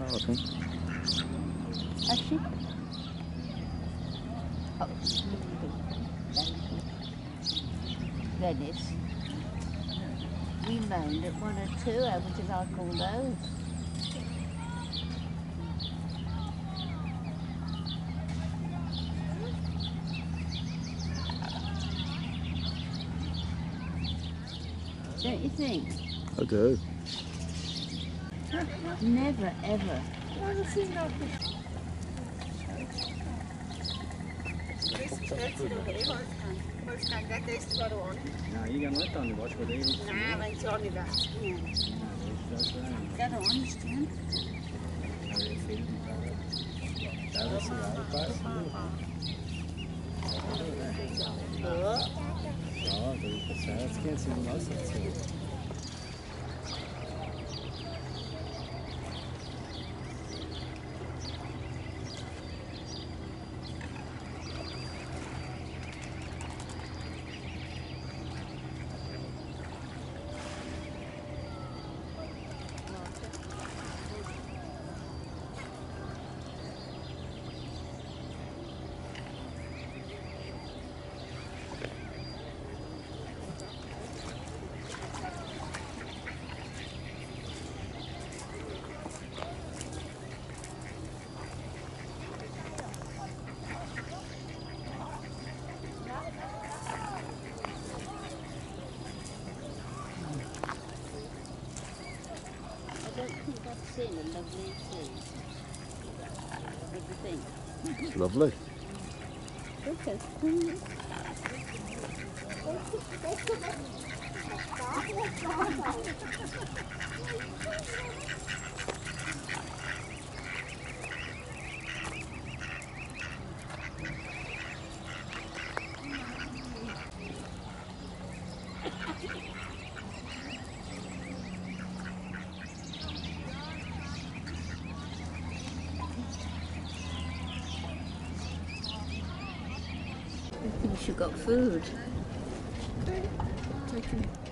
now, I think. Has she? Oh, Venice. We moaned at 1 or 2. How would you like all those? Don't you think? I do. Never, ever. No, you get right on the watch with it. Got on, Stan. Ja, das Herz geht in Wasser zu. I don't think I've seen a lovely sea. What do you think? It's lovely. Look at I think she got food.